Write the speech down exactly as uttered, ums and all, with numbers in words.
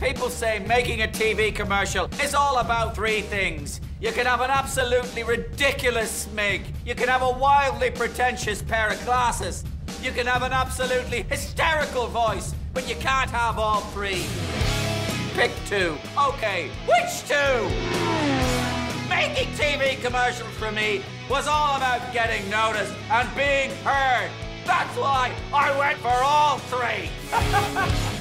People say making a T V commercial is all about three things. You can have an absolutely ridiculous smig. You can have a wildly pretentious pair of glasses. You can have an absolutely hysterical voice, but you can't have all three. Pick two. Okay, which two? Making T V commercials for me was all about getting noticed and being heard. That's why I went for all three.